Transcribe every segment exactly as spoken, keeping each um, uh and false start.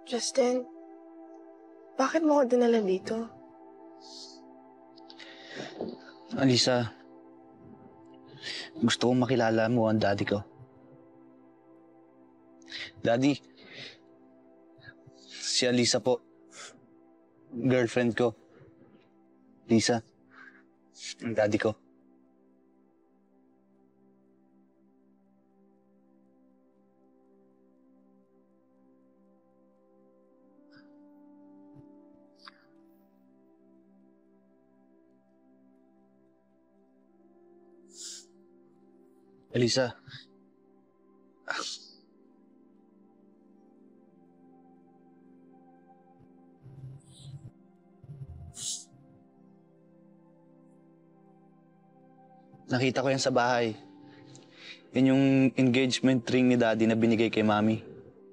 Justin, bakit mo ko dinala dito? Alisa, gusto kong makilala mo ang daddy ko. Daddy, si Alisa po. Girlfriend ko. Lisa, ang daddy ko. Alisa. Nakita ko yan sa bahay. Yan yung engagement ring ni Daddy na binigay kay Mami.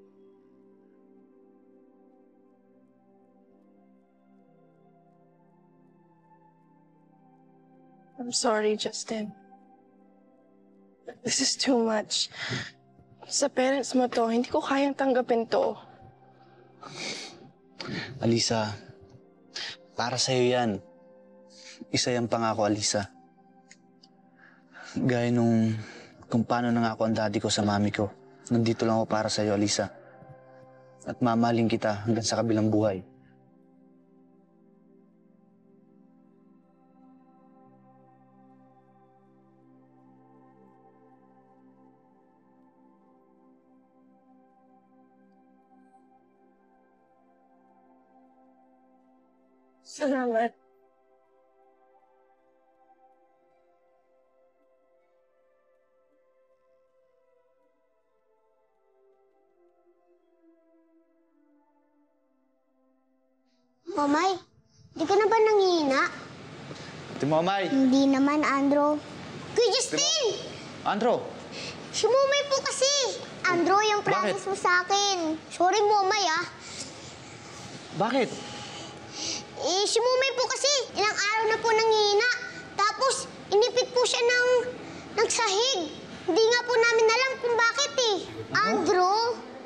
I'm sorry, Justin. This is too much. Sa parents mo to, hindi ko kayang tanggapin to. Alisa, para sa'yo yan. Isa yung pangako, Alisa. Gaya nung kung paano nangako ang daddy ko sa mami ko. Nandito lang ako para sa'yo, Alisa. At mamahalin kita hanggang sa kabilang buhay. Salamat. Momay, di ka na ba nangihina? Ate Momay! Hindi naman, Andrew. Kuya Justin! Andrew! Si Momay po kasi. Andrew, yung promise mo sa akin. Sorry, Momay, ah. Bakit? Eh, si Momay po kasi, ilang araw na po nangihina. Tapos, inipit po siya ng, ng sahig. Hindi nga po namin alam kung bakit eh. Andrew?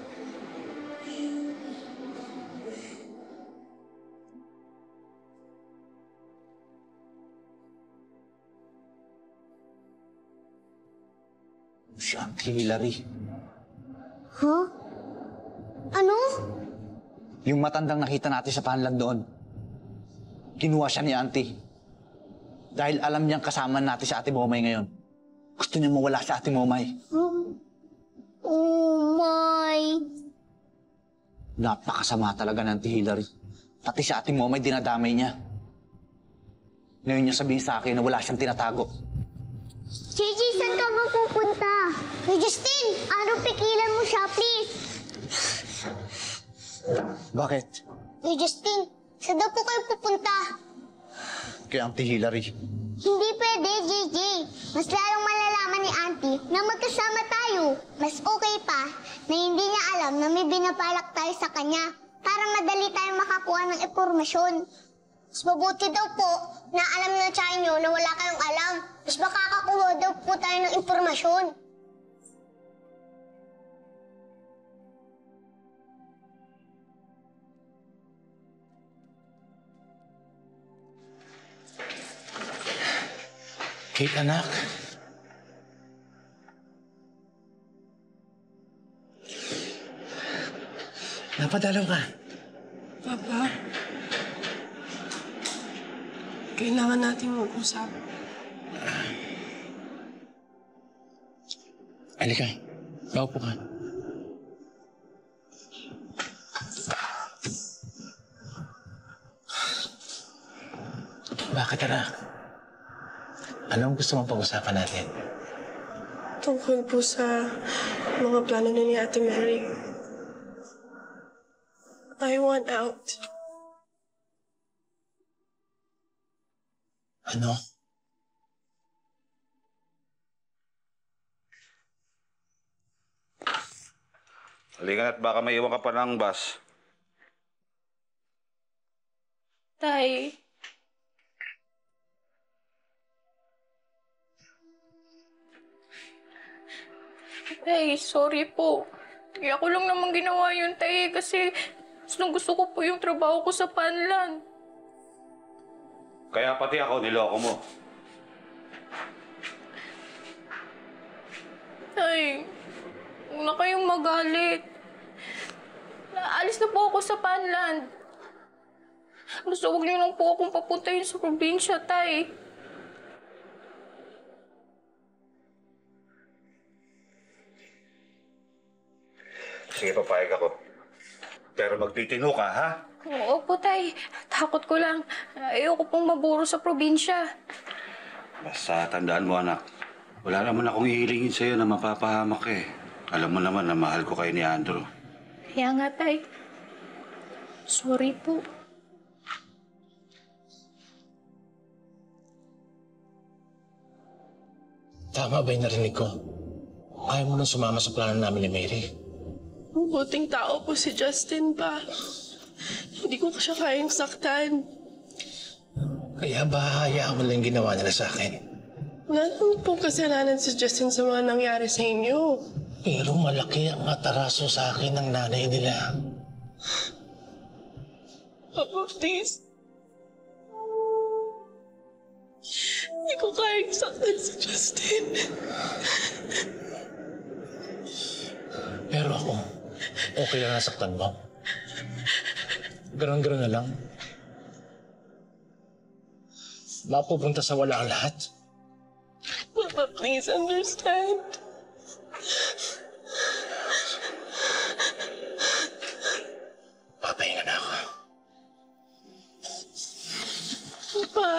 Si Auntie Hillary. Huh? Ano? Yung matandang nakita natin sa panlag doon. Kinuha siya ni Auntie. Dahil alam niyang kasama natin si Ate Momay ngayon. Gusto niyang mawala si Ate Momay. Um, oh my. Napakasama talaga ng Auntie Hillary. Pati si Ate Momay dinadamay niya. Ngayon niya sabihin sa akin na wala siyang tinatago. J J, saan ka ba pupunta? Hey, Justin! Ano, pikilan mo siya, please? Bakit? Hey, Justin, saan daw po kayo pupunta? Kay Auntie Hillary. Hindi pwede, J J. Mas lalong malalaman ni Auntie na magkasama tayo. Mas okay pa na hindi niya alam na may binapalak tayo sa kanya para madali tayong makakuha ng impormasyon. Mas mabuti daw po na alam na sa inyo na wala kayong alam. Mas makakakuha daw po tayo ng impormasyon. Kate, anak. Napadalaw ka. Papa, kailangan nating mag-usap. Halika, maupo ka. Bakit, anak? Anong gusto mong pag-usapan natin? Tungkol po sa mga plano na ni Ate Mary. I want out. Ano? Halika at baka may iwan ka pa ng bus. Tay. Tay, sorry po. Kaya ako lang naman ginawa yun, tay. Kasi Gustong gusto ko po yung trabaho ko sa Panlan. Kaya pati ako niloko mo. Tay, huwag na kayong magalit. Naalis na po ako sa Panlan. Gusto huwag niyo lang po akong papuntahin sa probinsya, Tay. Sige, papayag ako. Pero magtitino ka, ha? Oo po, Tay. Takot ko lang. Ayoko pong maburo sa probinsya. Basta tandaan mo, anak. Wala naman akong ihilingin sa'yo na mapapahamak ka eh. Alam mo naman na mahal ko kayo ni Andrew. Kaya nga, Tay. Sorry po. Tama ba yung narinig ko? Ayaw mo nang sumama sa plano namin ni Mary. Mabuting tao po si Justin pa. Hindi ko siya kayang saktan. Kaya ba hayaan mo lang yung ginawa nila sa akin? Wala naman pong kasalanan si Justin sa mga nangyari sa inyo. Pero malaki ang ataraso sa akin ng nanay nila. Papa, please. Hindi ko kayang saktan si Justin. Pero ako, okay lang nasaktan mo. Ganon-ganon na lang. Mapupunta sa wala ang lahat. Papa, please understand. Papahinga na ako. Papa.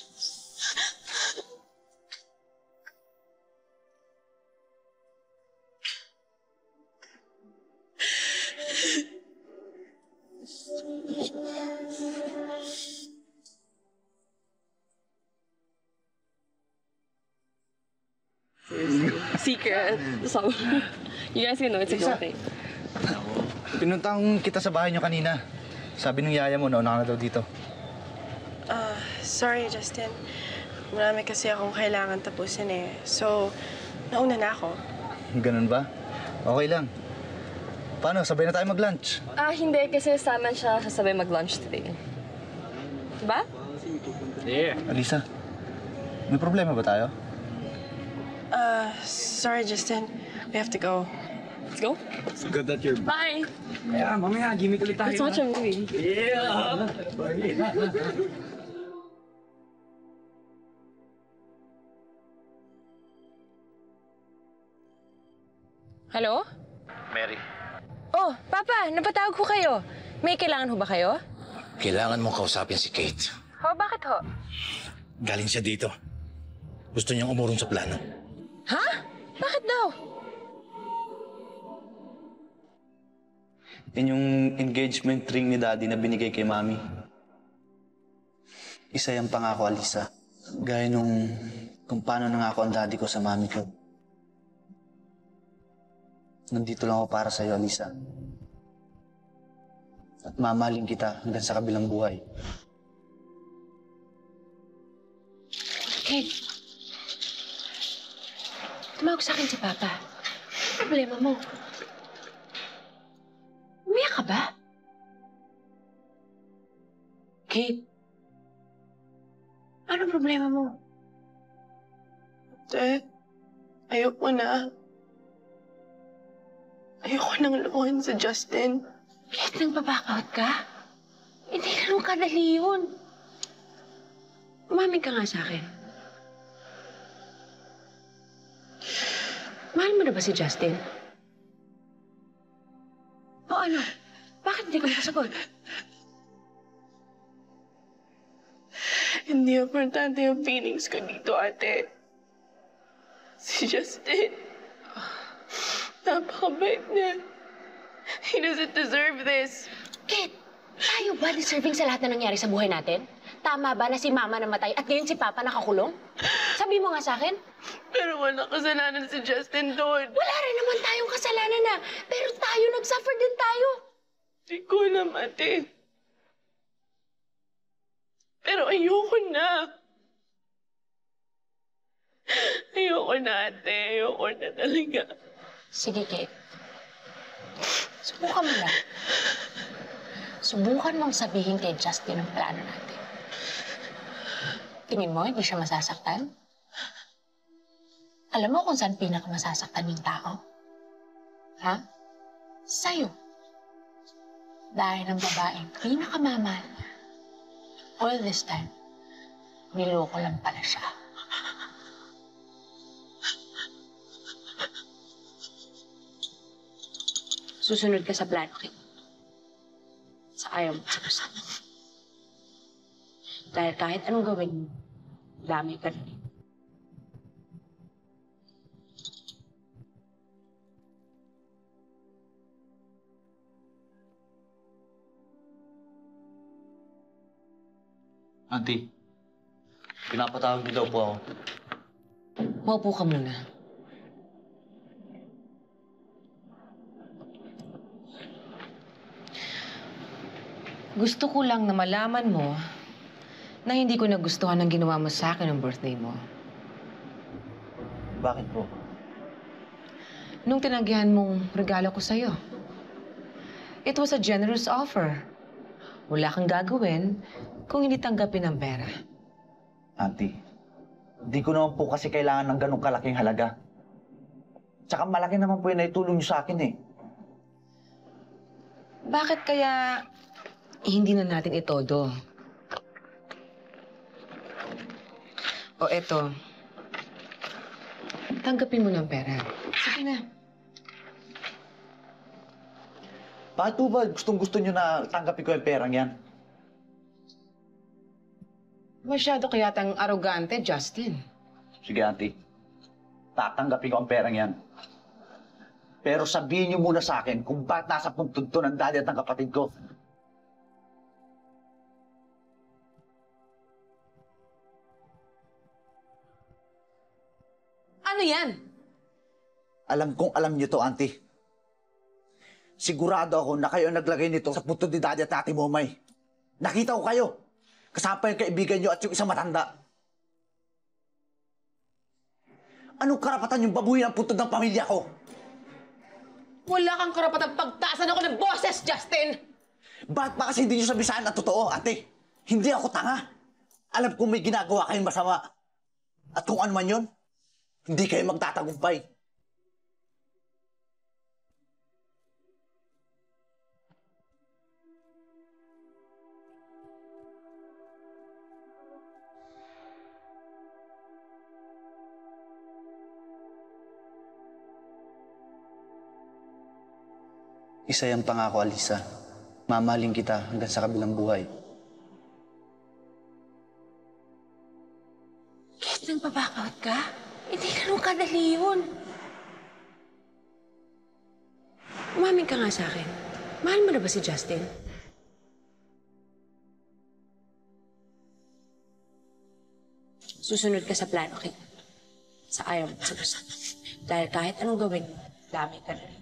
Secret. So, you guys can know it's a girl thing. Pinuntang kita sa bahay niyo kanina. Sabi ng yaya mo, nauna ka na daw dito. Ah, sorry, Justin. Marami kasi akong kailangan tapusin eh. So, nauna na ako. Ganun ba? Okay lang. Paano? Sabay na tayo mag-lunch. Ah, hindi. Kasi sa amin siya sasabay mag-lunch today. Diba? Alisa, may problema ba tayo? Ah, sorry, Justin. We have to go. Let's go. It's good that you're... Bye! Yeah, mamaya, gimmick ulit tayo. Let's watch a movie. Yeah! Hello? Mary. Oh, Papa, napatawag ko kayo. May kailangan ho ba kayo? Kailangan mong kausapin si Kate. Ho, bakit ho? Galing siya dito. Gusto niyang umurong sa plano. Ha? Bakit daw? Yan yung engagement ring ni Daddy na binigay kay Mami. Isa yung pangako, Alisa. Gaya nung kung paano nangako ang Daddy ko sa Mami ko. Nandito lang ako para sa'yo, Alisa. At mamahalin kita hanggang sa kabilang buhay. Kate, tumawag sa akin si Papa. Ano problema mo? Umiyak ka ba? Kate, ano problema mo? Ate, ayoko na. Ayoko nang lukuhin si Justin. Kate, nang babakout ka? Hindi ganun kadali yun. Umamin ka nga sa akin. Mahal mo na ba si Justin? O ano? Bakit hindi ka makasagot? Hindi importante yung feelings ko dito, ate. Si Justin, napakabait niya. He doesn't deserve this. Kate, tayo ba deserving sa lahat na nangyari sa buhay natin? Tama ba na si Mama namatay at ngayon si Papa nakakulong? Sabi mo nga sa akin. Pero wala kasalanan si Justin doon. Wala rin naman tayong kasalanan na. Pero tayo, nag-suffer din tayo. Hindi ko alam, ate. Pero ayoko na. Ayoko na, ate. Ayoko na talaga. Sige, Kate. Subukan mo na. subukan mong sabihin kay Justin ang plano natin. Tingin mo, hindi siya masasaktan? Alam mo kung saan pinakamasasaktan yung tao? Ha? Sa'yo. Dahil ang babaeng pinakamamahal niya. All this time, niloko lang pala siya. Susunod ka sa plano, Kim. Sa ayaw mo sa gusto mo. Dahil kahit anong gawin mo, dami ka rin. Auntie, pinapatawag niyo daw po ako. Maupo ka muna. Gusto ko lang na malaman mo na hindi ko nagustuhan ang ginawa mo sa akin ng birthday mo. Bakit po? Nung tinanggihan mong regalo ko sa'yo. It was a generous offer. Wala kang gagawin kung hindi tanggapin ang pera. Auntie, di ko naman po kasi kailangan ng ganong kalaking halaga. Tsaka malaki naman po yung naitulong niyo sa akin eh. Bakit kaya hindi na natin itodo? O eto, tanggapin mo ng pera. Sige na. Bakit po ba gustong-gusto niyo na tanggapin ko yung perang yan? Masyado kaya tang arogante, Justin. Sige, Auntie. Tatanggapin ko ang perang yan. Pero sabihin niyo muna sa akin kung bakit nasa puntod to ng daddy at ng kapatid ko. Ano yan? Alam kong alam niyo to, Auntie. Sigurado ako na kayo ang naglagay nito sa puntod ni daddy at ate Momay. Nakita ko kayo. Kasama pa yung kaibigan niyo at yung isang matanda. Anong karapatan yung babuhin ang puntod ng pamilya ko? Wala kang karapatang pagtaasan ako ng boses, Justin! Bakit ba kasi hindi niyo sabihin ang totoo, ate? Hindi ako tanga. Alam kong may ginagawa kayong masama. At kung ano man yun, hindi kayo magtatagumpay. Isa yung pangako, Alisa. Mamahalin kita hanggang sa kabilang buhay. Kahit nang babakawat ka, hindi ganun kadali yun. Umamin ka nga sa akin. Mahal mo na ba si Justin? Susunod ka sa plano, Kim. Sa ayaw mo sa gusto. Dahil kahit anong gawin mo, dami ka na rin.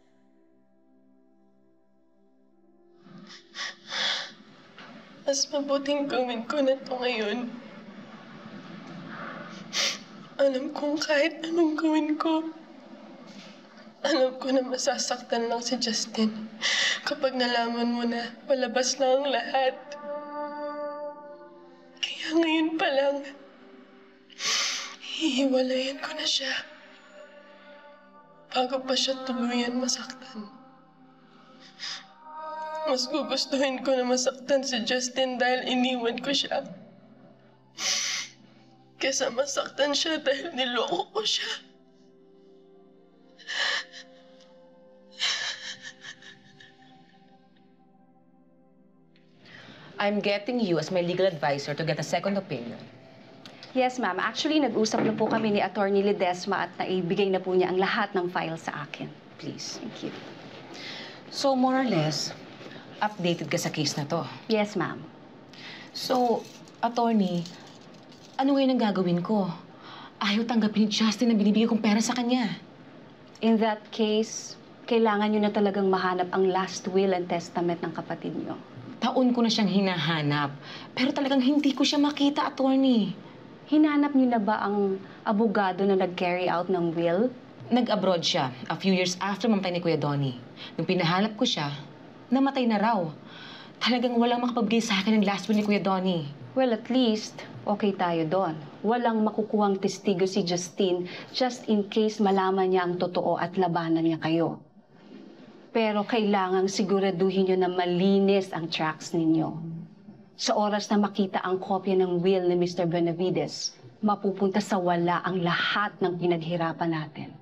Mas mabuting gawin ko na to ngayon. Alam kong kahit anong gawin ko, alam ko na masasaktan lang si Justin kapag nalaman mo na palabas na ang lahat. Kaya ngayon pa lang, hihiwalayan ko na siya bago pa siya tuluyan masaktan. Mas gugustuhin ko na masaktan si Justin dahil iniwan ko siya. Kesa masaktan siya dahil niloko ko siya. I'm getting you as my legal advisor to get a second opinion. Yes, ma'am. Actually, nag-usap na po kami ni Attorney Ledesma at naibigay na po niya ang lahat ng file sa akin. Please. Thank you. So, more or less, updated ka sa case na to. Yes, ma'am. So, attorney, ano ngayon ang gagawin ko? Ayaw tanggapin ni Justin na binibigay kong pera sa kanya. In that case, kailangan niyo na talagang mahanap ang last will and testament ng kapatid niyo. Taon ko na siyang hinahanap, pero talagang hindi ko siya makita, attorney. Hinanap niyo na ba ang abogado na nag-carry out ng will? Nag-abroad siya a few years after mamatay ni Kuya Donnie. Nung pinahanap ko siya, namatay na raw. Talagang walang makapabigay sa akin ng last will ni Kuya Donnie. Well, at least, okay tayo doon. Walang makukuhang testigo si Justine just in case malaman niya ang totoo at labanan niya kayo. Pero kailangang siguraduhin niyo na malinis ang tracks ninyo. Sa oras na makita ang kopya ng will ni Mister Benavides, mapupunta sa wala ang lahat ng pinaghirapan natin.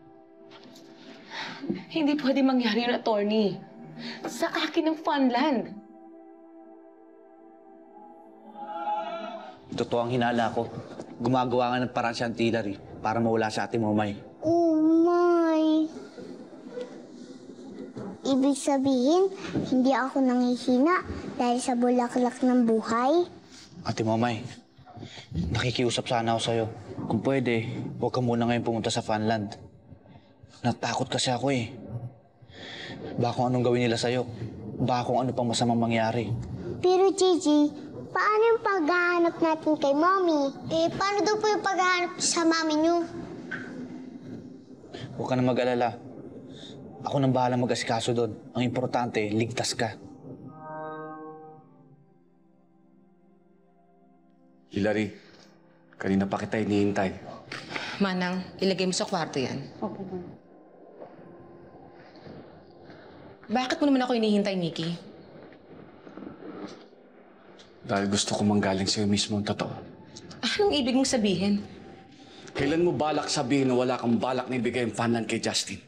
Hindi pwede mangyari yun, attorney. Sa akin ang Funland. Totoo ang hinala ko. Gumagawa nga ng paraan si Auntie Hilary para mawala sa Ate Momay. Oh my. Ibig sabihin, hindi ako nanghihina dahil sa bulaklak ng buhay? Ate Momay, nakikiusap sana ako sa'yo. Kung pwede, huwag ka muna ngayon pumunta sa Funland. Natakot kasi ako eh. Baka kung anong gawin nila sa'yo. Baka kung ano pang masamang mangyari. Pero Gigi, paano yung paghahanap natin kay Mommy? Eh, paano daw po yung paghahanap sa Mami niyo? Huwag ka na mag-alala. Ako nang bahala mag-asikaso doon. Ang importante, ligtas ka. Hilary, kanina pa kita hinihintay. Manang, ilagay mo sa kwarto yan. Opo, ma'am. Bakit mo naman ako hinihintay, Nikki? Dahil gusto ko manggaling sa'yo mismo ang totoo. Anong ibig mong sabihin? Kailan mo balak sabihin na wala kang balak na ibigay ang Funland kay Justin?